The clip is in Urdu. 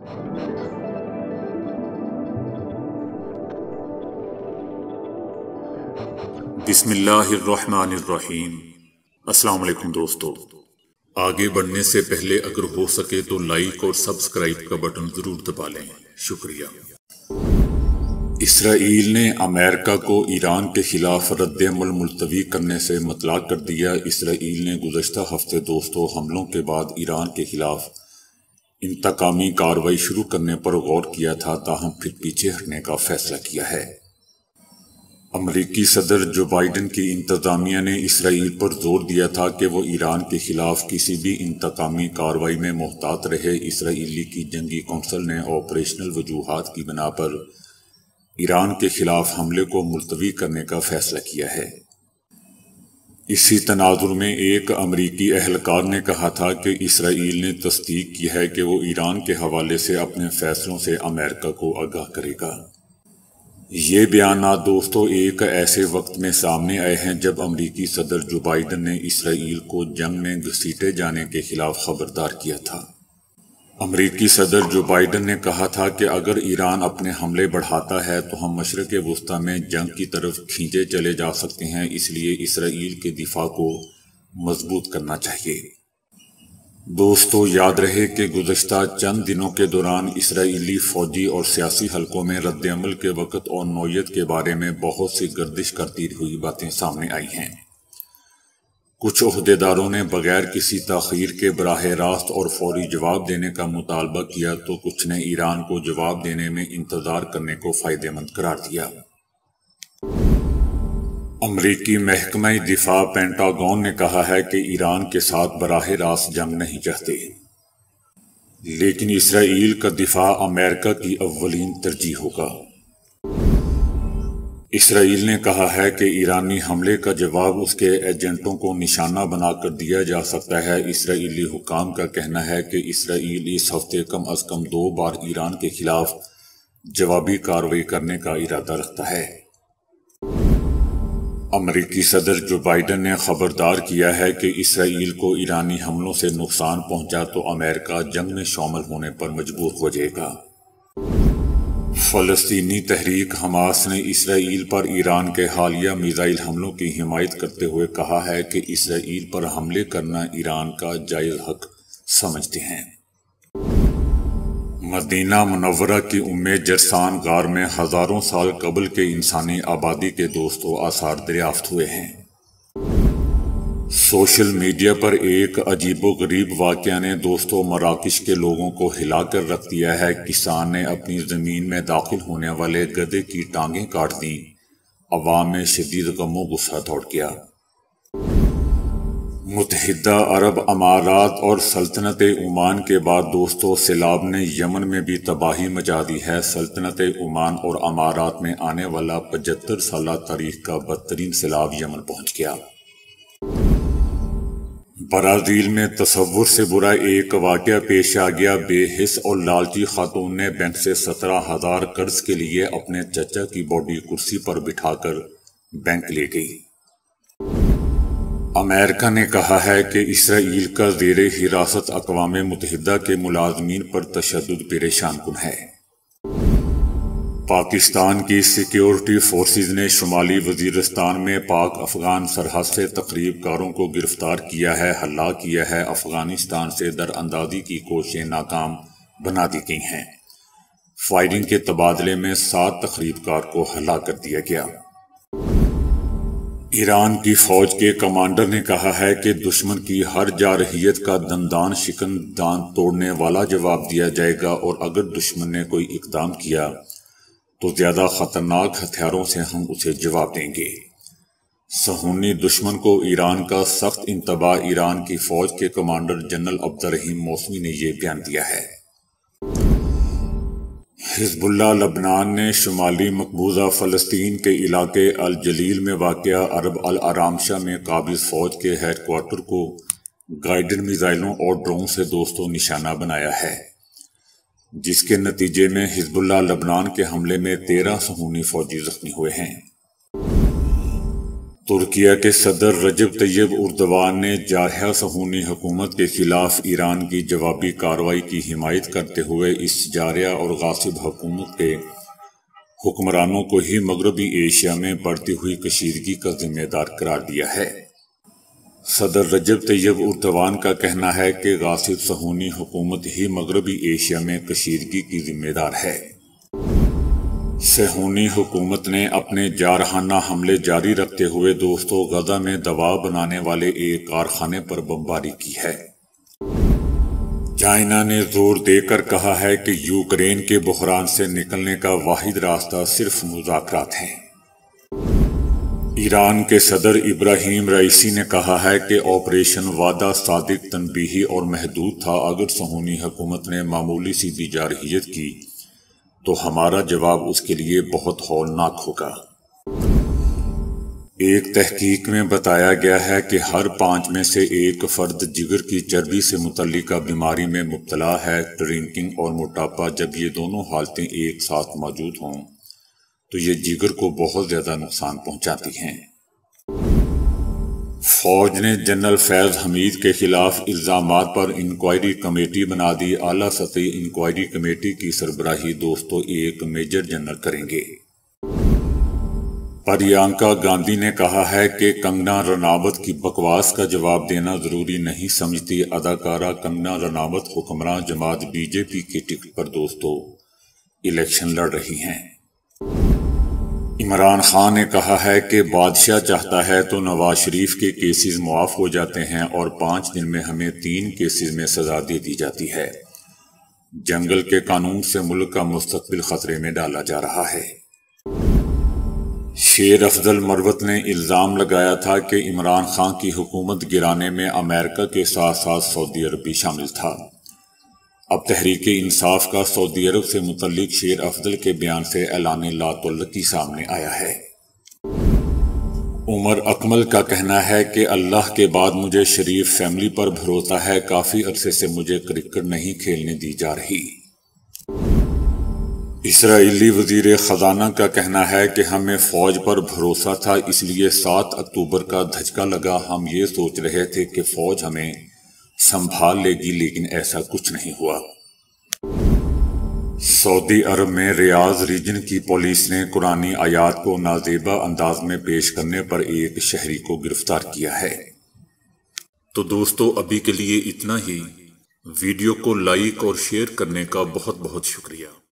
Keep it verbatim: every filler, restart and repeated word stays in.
بسم اللہ الرحمن الرحیم۔ السلام علیکم دوستو، آگے بڑھنے سے پہلے اگر ہو سکے تو لائک اور سبسکرائب کا بٹن ضرور دبا لیں، شکریہ۔ اسرائیل نے امریکہ کو ایران کے خلاف رد عمل ملتوی کرنے سے مطلع کر دیا۔ اسرائیل نے گزشتہ ہفتے دوستو حملوں کے بعد ایران کے خلاف انتقامی کارروائی شروع کرنے پر غور کیا تھا، تاہم پھر پیچھے ہٹنے کا فیصلہ کیا ہے۔ امریکی صدر جو بائیڈن کی انتظامیہ نے اسرائیل پر زور دیا تھا کہ وہ ایران کے خلاف کسی بھی انتقامی کارروائی میں محتاط رہے۔ اسرائیلی کی جنگی کونسل نے آپریشنل وجوہات کی بنا پر ایران کے خلاف حملے کو ملتوی کرنے کا فیصلہ کیا ہے۔ اسی تناظر میں ایک امریکی اہلکار نے کہا تھا کہ اسرائیل نے تصدیق کی ہے کہ وہ ایران کے حوالے سے اپنے فیصلوں سے امریکہ کو آگاہ کرے گا۔ یہ بیانات دوستو ایک ایسے وقت میں سامنے آئے ہیں جب امریکی صدر جو بائیڈن نے اسرائیل کو جنگ میں گھسیٹے جانے کے خلاف خبردار کیا تھا۔ امریکی صدر جو بائیڈن نے کہا تھا کہ اگر ایران اپنے حملے بڑھاتا ہے تو ہم مشرق وسطی میں جنگ کی طرف کھینچے چلے جا سکتے ہیں، اس لیے اسرائیل کے دفاع کو مضبوط کرنا چاہیے۔ دوستو یاد رہے کہ گزشتہ چند دنوں کے دوران اسرائیلی فوجی اور سیاسی حلقوں میں رد عمل کے وقت اور نوعیت کے بارے میں بہت سی گردش کرتی ہوئی باتیں سامنے آئی ہیں۔ کچھ عہدیداروں نے بغیر کسی تاخیر کے براہ راست اور فوری جواب دینے کا مطالبہ کیا تو کچھ نے ایران کو جواب دینے میں انتظار کرنے کو فائدہ مند قرار دیا۔ امریکی محکمہ دفاع پینٹاگون نے کہا ہے کہ ایران کے ساتھ براہ راست جنگ نہیں چاہتے، لیکن اسرائیل کا دفاع امریکہ کی اولین ترجیح ہوگا۔ اسرائیل نے کہا ہے کہ ایرانی حملے کا جواب اس کے ایجنٹوں کو نشانہ بنا کر دیا جا سکتا ہے۔ اسرائیلی حکام کا کہنا ہے کہ اسرائیل اس ہفتے کم از کم دو بار ایران کے خلاف جوابی کارروائی کرنے کا ارادہ رکھتا ہے۔ امریکی صدر جو بائیڈن نے خبردار کیا ہے کہ اسرائیل کو ایرانی حملوں سے نقصان پہنچا تو امریکہ جنگ میں شامل ہونے پر مجبور ہو جائے گا۔ فلسطینی تحریک حماس نے اسرائیل پر ایران کے حالیہ میزائل حملوں کی حمایت کرتے ہوئے کہا ہے کہ اسرائیل پر حملے کرنا ایران کا جائز حق سمجھتے ہیں۔ مدینہ منورہ کی ام جرسان غار میں ہزاروں سال قبل کے انسانی آبادی کے دوستوں آثار دریافت ہوئے ہیں۔ سوشل میڈیا پر ایک عجیب و غریب واقعہ نے دوستوں مراکش کے لوگوں کو ہلا کر رکھ دیا ہے۔ کسان نے اپنی زمین میں داخل ہونے والے گدھے کی ٹانگیں کاٹ دیں، عوام میں شدید غم و غصہ دوڑ گیا۔ متحدہ عرب امارات اور سلطنت عمان کے بعد دوستو سیلاب نے یمن میں بھی تباہی مچا دی ہے۔ سلطنت عمان اور امارات میں آنے والا پچہتر سالہ تاریخ کا بدترین سیلاب یمن پہنچ گیا۔ برازیل میں تصور سے برا ایک واقعہ پیش آ گیا۔ بے حس اور لالچی خاتون نے بینک سے سترہ ہزار قرض کے لیے اپنے چچا کی باڈی کرسی پر بٹھا کر بینک لے گئی۔ امریکہ نے کہا ہے کہ اسرائیل کا زیر حراست اقوام متحدہ کے ملازمین پر تشدد پریشان کن ہے۔ پاکستان کی سیکیورٹی فورسز نے شمالی وزیرستان میں پاک افغان سرحد سے تخریب کاروں کو گرفتار کیا ہے، ہلاک کیا ہے۔ افغانستان سے در اندازی کی کوششیں ناکام بنا دی گئی ہیں۔ فائرنگ کے تبادلے میں سات تخریب کار کو ہلاک کر دیا گیا۔ ایران کی فوج کے کمانڈر نے کہا ہے کہ دشمن کی ہر جارحیت کا دندان شکن دان توڑنے والا جواب دیا جائے گا، اور اگر دشمن نے کوئی اقدام کیا تو زیادہ خطرناک ہتھیاروں سے ہم اسے جواب دیں گے۔ صہیونی دشمن کو ایران کا سخت انتباہ۔ ایران کی فوج کے کمانڈر جنرل عبدالرحیم موسمی نے یہ بیان دیا ہے۔ حزب اللہ لبنان نے شمالی مقبوضہ فلسطین کے علاقے الجلیل میں واقع عرب العرامشہ میں قابض فوج کے ہیڈ کوارٹر کو گائیڈڈ میزائلوں اور ڈرون سے دوستوں نشانہ بنایا ہے، جس کے نتیجے میں حزب اللہ لبنان کے حملے میں تیرہ صہیونی فوجی زخمی ہوئے ہیں۔ ترکیہ کے صدر رجب طیب اردوان نے جارحہ صہیونی حکومت کے خلاف ایران کی جوابی کارروائی کی حمایت کرتے ہوئے اس جارحہ اور غاصب حکومت کے حکمرانوں کو ہی مغربی ایشیا میں بڑھتی ہوئی کشیدگی کا ذمہ دار قرار دیا ہے۔ صدر رجب طیب اردوان کا کہنا ہے کہ غاصب صہیونی حکومت ہی مغربی ایشیا میں کشیدگی کی ذمہ دار ہے۔ صہیونی حکومت نے اپنے جارحانہ حملے جاری رکھتے ہوئے دوستوں غزہ میں دوا بنانے والے ایک کارخانے پر بمباری کی ہے۔ چائنا نے زور دے کر کہا ہے کہ یوکرین کے بحران سے نکلنے کا واحد راستہ صرف مذاکرات ہیں۔ ایران کے صدر ابراہیم رئیسی نے کہا ہے کہ آپریشن وعدہ صادق تنبیہی اور محدود تھا۔ اگر صہیونی حکومت نے معمولی سی بھی جارحیت کی تو ہمارا جواب اس کے لیے بہت ہولناک ہوگا۔ ایک تحقیق میں بتایا گیا ہے کہ ہر پانچ میں سے ایک فرد جگر کی چربی سے متعلقہ بیماری میں مبتلا ہے۔ ڈرنکنگ اور موٹاپا جب یہ دونوں حالتیں ایک ساتھ موجود ہوں تو یہ جگر کو بہت زیادہ نقصان پہنچاتی ہیں۔ فوج نے جنرل فیض حمید کے خلاف الزامات پر انکوائری کمیٹی بنا دی۔ اعلیٰ سطحی انکوائری کمیٹی کی سربراہی دوستوں ایک میجر جنرل کریں گے۔ پریانکا گاندھی نے کہا ہے کہ کنگنا رناوت کی بکواس کا جواب دینا ضروری نہیں سمجھتی۔ اداکارہ کنگنا رناوت حکمراں جماعت بی جے پی کی ٹکٹ پر دوستوں الیکشن لڑ رہی ہیں۔ عمران خان نے کہا ہے کہ بادشاہ چاہتا ہے تو نواز شریف کے کیسز معاف ہو جاتے ہیں اور پانچ دن میں ہمیں تین کیسز میں سزا دے دی جاتی ہے۔ جنگل کے قانون سے ملک کا مستقبل خطرے میں ڈالا جا رہا ہے۔ شیر افضل مروت نے الزام لگایا تھا کہ عمران خان کی حکومت گرانے میں امریکہ کے ساتھ ساتھ سعودی عرب بھی شامل تھا۔ اب تحریک انصاف کا سعودی عرب سے متعلق شیر افضل کے بیان سے اعلان لا تعلقی سامنے آیا ہے۔ عمر اکمل کا کہنا ہے کہ اللہ کے بعد مجھے شریف فیملی پر بھروسہ ہے۔ کافی عرصے سے مجھے کرکٹ نہیں کھیلنے دی جا رہی۔ اسرائیلی وزیر خزانہ کا کہنا ہے کہ ہمیں فوج پر بھروسہ تھا، اس لیے سات اکتوبر کا دھچکا لگا۔ ہم یہ سوچ رہے تھے کہ فوج ہمیں سنبھال لے گی، لیکن ایسا کچھ نہیں ہوا۔ سعودی عرب میں ریاض ریجن کی پولیس نے قرآنی آیات کو نازیبا انداز میں پیش کرنے پر ایک شہری کو گرفتار کیا ہے۔ تو دوستو ابھی کے لیے اتنا ہی۔ ویڈیو کو لائک اور شیئر کرنے کا بہت بہت شکریہ۔